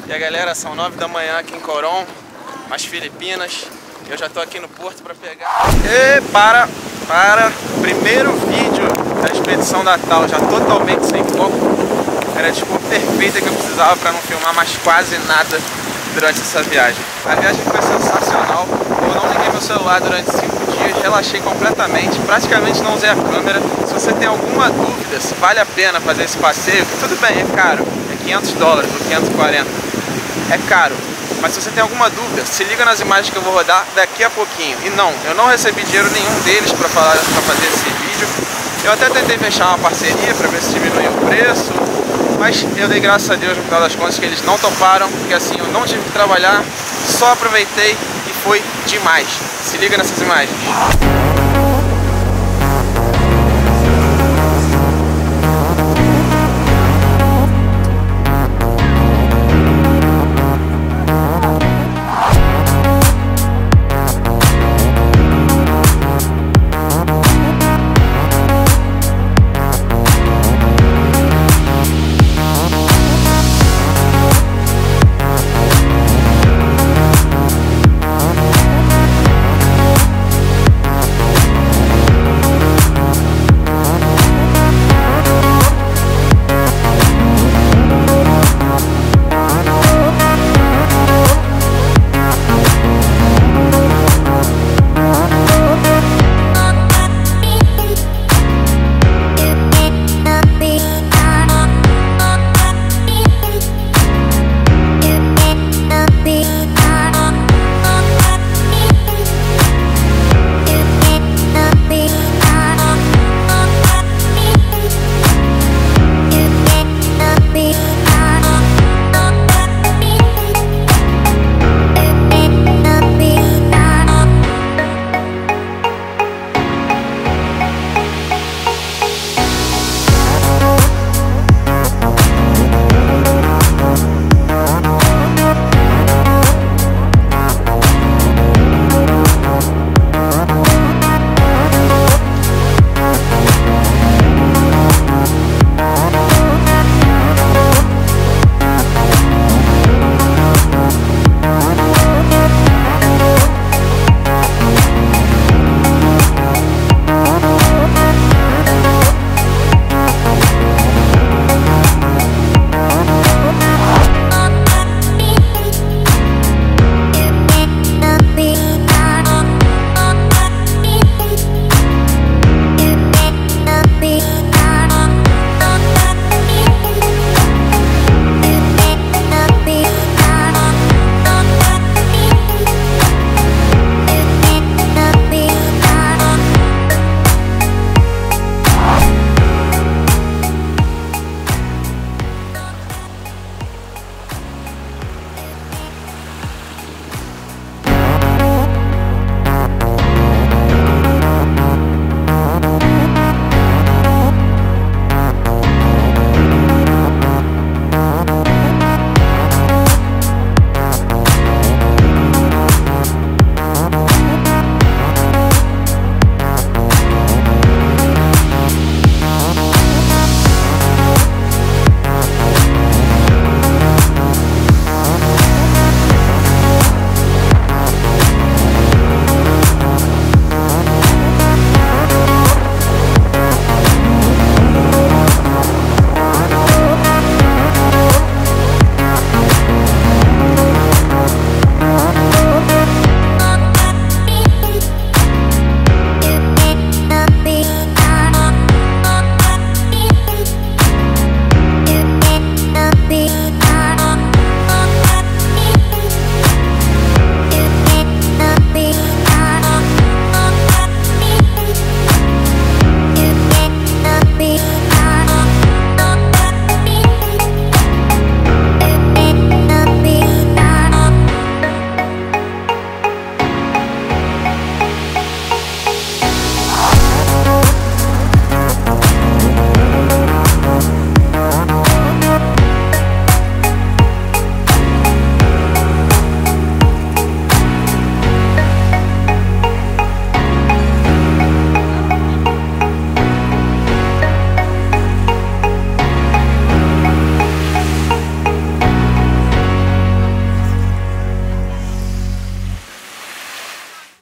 E a galera, são 9 da manhã aqui em Coron, nas Filipinas. Eu já tô aqui no porto pra pegar. E para! Primeiro vídeo da expedição Natal, já totalmente sem foco. Era a desculpa perfeita que eu precisava pra não filmar mais quase nada durante essa viagem. A viagem foi sensacional. Eu não liguei meu celular durante 5 dias, relaxei completamente, praticamente não usei a câmera. Se você tem alguma dúvida se vale a pena fazer esse passeio, tudo bem, é caro, é $500 ou 540, é caro. Mas se você tem alguma dúvida, se liga nas imagens que eu vou rodar daqui a pouquinho. E não, eu não recebi dinheiro nenhum deles para fazer esse vídeo. Eu até tentei fechar uma parceria para ver se diminuía o preço, mas eu dei graças a Deus no final das contas que eles não toparam, porque assim eu não tive que trabalhar, só aproveitei e foi demais. Se liga nessas imagens.